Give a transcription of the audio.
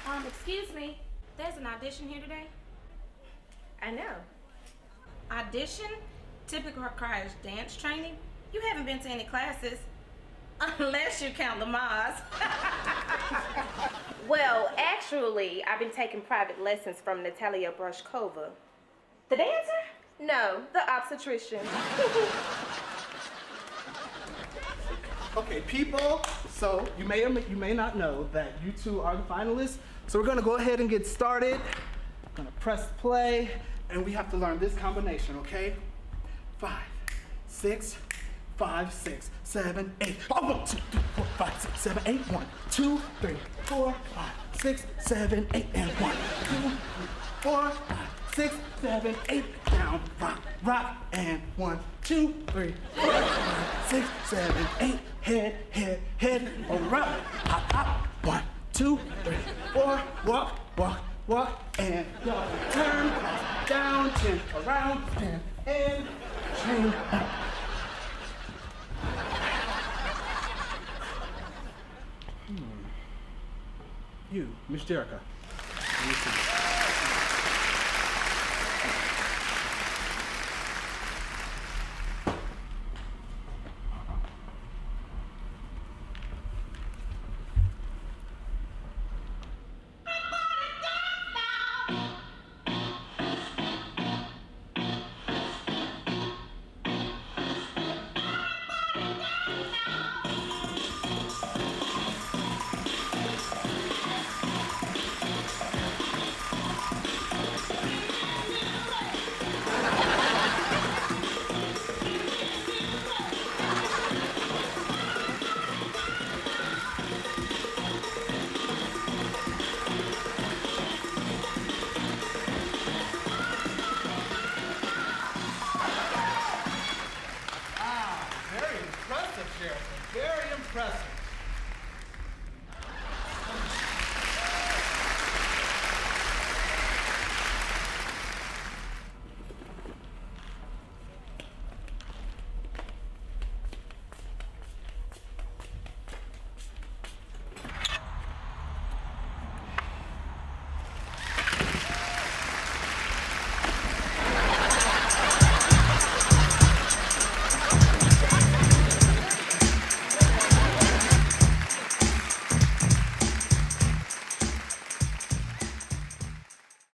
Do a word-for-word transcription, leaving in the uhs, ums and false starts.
Um, excuse me, there's an audition here today? I know. Audition typically requires dance training. You haven't been to any classes, unless you count Lamaze. Well, actually, I've been taking private lessons from Natalia Brushkova. The dancer? No, the obstetrician. Okay, people, so you may or may, you may not know that you two are the finalists. So we're gonna go ahead and get started. Gonna press play, and we have to learn this combination, okay? Five, six, five, six, seven, eight. Oh, one, two, three, four, five, six, seven, eight. One, two, three, four, five, six, seven, eight, and one, two, three, four, five, six, seven, eight. Down, rock, rock, and one, two, three, four, five, six, seven, eight. Head, head, head, over, up, hop, hop. One, two, three, four. Walk, walk, walk, and go. Turn, cross, down, chin, around, spin, and chain up. Hmm. You, Miss Jerica. Let me see.